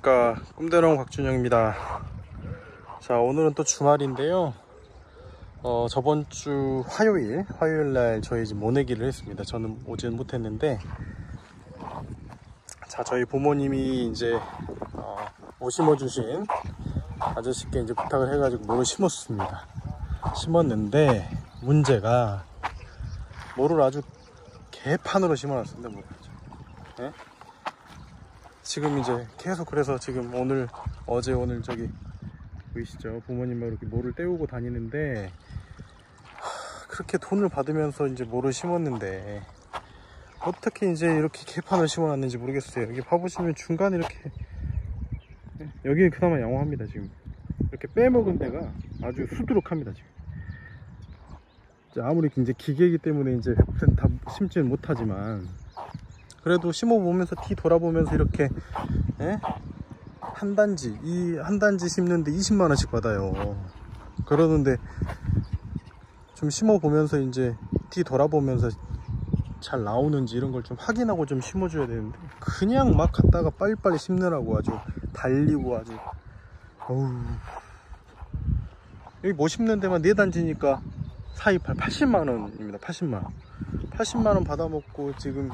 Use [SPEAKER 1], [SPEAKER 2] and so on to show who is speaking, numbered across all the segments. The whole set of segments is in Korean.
[SPEAKER 1] 안녕하십니까, 꿈대농 곽준영입니다. 자, 오늘은 또 주말인데요. 저번주 화요일날 저희 집 모내기를 했습니다. 저는 오지는 못했는데, 자, 저희 부모님이 이제 못 심어주신 아저씨께 이제 부탁을 해가지고 모를 심었습니다. 심었는데 문제가 모를 아주 개판으로 심어놨습니다. 모를. 네? 지금 이제 계속 그래서 지금 어제 오늘 저기 보이시죠? 부모님하고 이렇게 모를 떼우고 다니는데, 그렇게 돈을 받으면서 이제 모를 심었는데 어떻게 이제 이렇게 개판을 심어놨는지 모르겠어요. 여기 봐보시면 중간에 이렇게, 여기는 그나마 양호합니다. 지금 이렇게 빼먹은 데가 아주 수두룩합니다. 지금 아무리 이제 기계이기 때문에 이제 100% 다 심지는 못하지만, 그래도 심어보면서 뒤 돌아보면서 이렇게, 한 단지 심는데 20만원씩 받아요. 그러는데 좀 심어보면서 이제 뒤 돌아보면서 잘 나오는지 이런 걸 좀 확인하고 좀 심어줘야 되는데, 그냥 막 갖다가 빨리빨리 심느라고 아주 달리고 아주, 어우. 여기 뭐 심는 데만 4단지니까 사입할 80만원입니다. 80만원 받아먹고 지금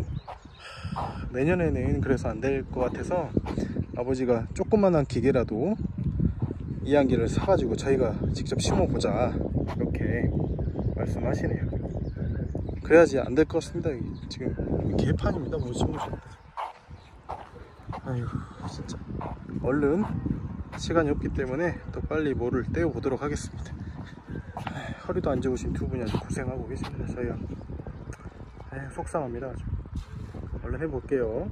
[SPEAKER 1] 내년에는 그래서 안 될 것 같아서 아버지가 조그만한 기계라도 이안기를 사가지고 저희가 직접 심어보자 이렇게 말씀하시네요. 그래야지 안 될 것 같습니다. 지금 개판입니다. 못 심으셔도. 아이고 진짜 얼른 시간이 없기 때문에 또 빨리 모를 떼어 보도록 하겠습니다. 허리도 안 좋으신 두 분이 아주 고생하고 계십니다. 저희가 속상합니다. 아주. 얼른 해볼게요.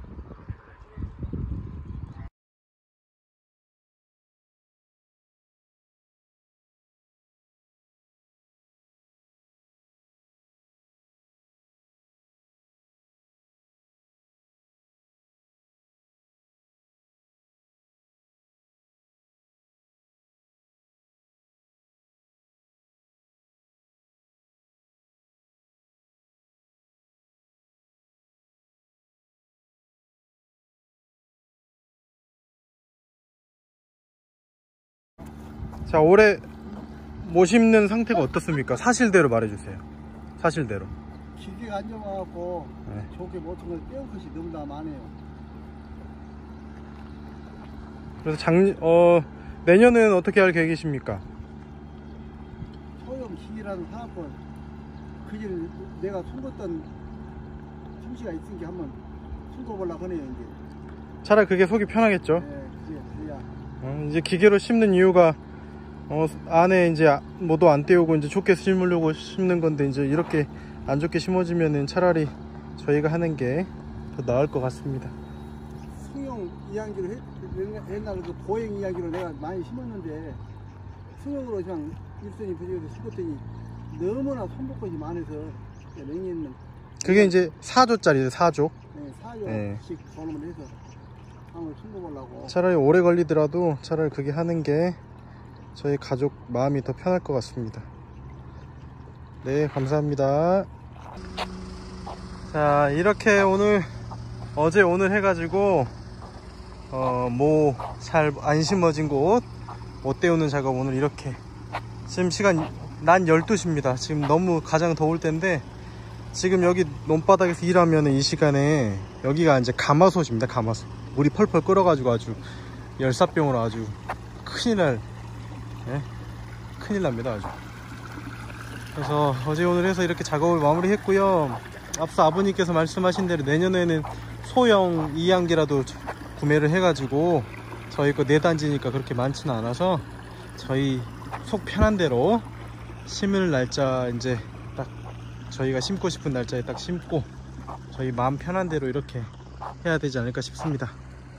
[SPEAKER 1] 자, 올해 못 심는 상태가 어떻습니까? 사실대로 말해주세요. 사실대로.
[SPEAKER 2] 기계가 안 좋아갖고 좋게 못한 걸 떼운 것이 너무나 많아요.
[SPEAKER 1] 그래서 내년은 어떻게 할 계획이십니까?
[SPEAKER 2] 소형 기계라는 사업은 그길 내가 숨겼던 틈새가 있으니까 한번 숨겨보려고 하네요. 이제
[SPEAKER 1] 차라리 그게 속이 편하겠죠?
[SPEAKER 2] 네, 그래야.
[SPEAKER 1] 이제 기계로 심는 이유가 안에 이제 뭐도 안 떼우고 이제 좋게 심으려고 심는 건데, 이제 이렇게 안 좋게 심어지면은 차라리 저희가 하는 게 더 나을 것 같습니다.
[SPEAKER 2] 승용 이야기로 옛날 그 보행 이야기로 내가 많이 심었는데, 승용으로 그냥 일선이 부족해서 심었더니 너무나 손볼 것이 많아서 냉이는
[SPEAKER 1] 그게 이제 4조짜리죠. 4조.
[SPEAKER 2] 네, 4조씩 번호를 해서 한번 숨겨보려고.
[SPEAKER 1] 차라리 오래 걸리더라도 차라리 그게 하는 게 저희 가족 마음이 더 편할 것 같습니다. 네, 감사합니다. 자, 이렇게 어제 오늘 해가지고 뭐 잘 안 심어진 곳 못 떼우는 작업 오늘 이렇게, 지금 시간 낮 12시입니다 지금 너무 가장 더울 때인데, 지금 여기 논바닥에서 일하면 이 시간에 여기가 이제 가마솥입니다. 가마솥. 물이 펄펄 끓어가지고 아주 열사병으로 아주 큰일 납니다. 아주. 그래서 어제 오늘 해서 이렇게 작업을 마무리 했고요. 앞서 아버님께서 말씀하신 대로 내년에는 소형 이안기라도 구매를 해가지고, 저희 거 4단지니까 그렇게 많지는 않아서 저희 속 편한 대로 심을 날짜 이제 딱 저희가 심고 싶은 날짜에 딱 심고 저희 마음 편한 대로 이렇게 해야 되지 않을까 싶습니다.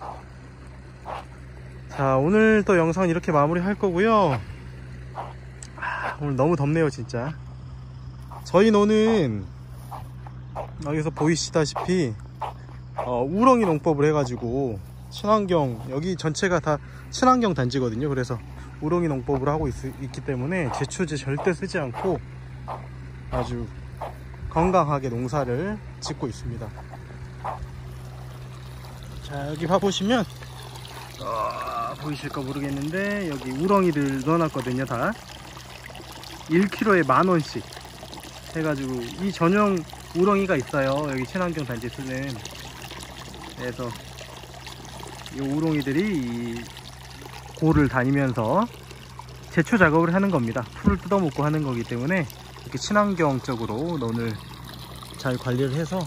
[SPEAKER 1] 자, 오늘 또 영상은 이렇게 마무리 할 거고요. 오늘 너무 덥네요 진짜. 저희 노는 여기서 보이시다시피 우렁이 농법을 해가지고 친환경, 여기 전체가 다 친환경 단지거든요. 그래서 우렁이 농법을 하고 있기 때문에 제초제 절대 쓰지 않고 아주 건강하게 농사를 짓고 있습니다. 자, 여기 봐보시면 보이실까 모르겠는데 여기 우렁이들 넣어놨거든요. 다 1kg에 10,000원씩 해가지고 이 전용 우렁이가 있어요. 여기 친환경 단지 쓰는. 그래서 이 우렁이들이 이 고를 다니면서 제초 작업을 하는 겁니다. 풀을 뜯어먹고 하는 거기 때문에 이렇게 친환경적으로 논을 잘 관리를 해서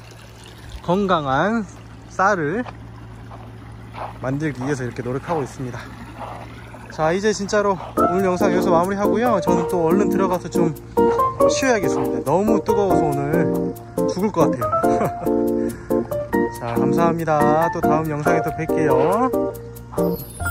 [SPEAKER 1] 건강한 쌀을 만들기 위해서 이렇게 노력하고 있습니다. 자, 이제 진짜로 오늘 영상 여기서 마무리 하고요. 저는 또 얼른 들어가서 좀 쉬어야겠습니다. 너무 뜨거워서 오늘 죽을 것 같아요. 자, 감사합니다. 또 다음 영상에 또 뵐게요.